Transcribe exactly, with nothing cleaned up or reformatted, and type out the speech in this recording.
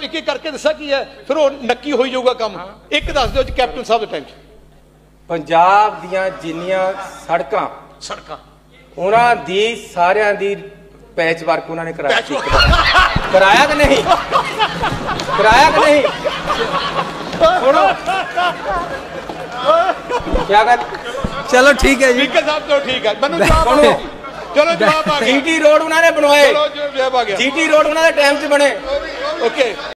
एक एक करके दसा की है, फिर वो नक्की हो जाऊगा काम। एक दस दो कैप्टन साहब के टाइम पंजाब दियां जिन्नियां सड़कां सड़कां उन्हां दी सारियां दी पैच वर्क उन्होंने कराया कराया कि नहीं कराया कि नहीं सुनो क्या कर चलो ठीक है जी साहब तो ठीक है मैंने जवाब आ गया चलो जवाब आ गया जीटी रोड उन्होंने बनवाए चलो जवाब आ गया जीटी रोड उन्होंने टाइम च बने ओके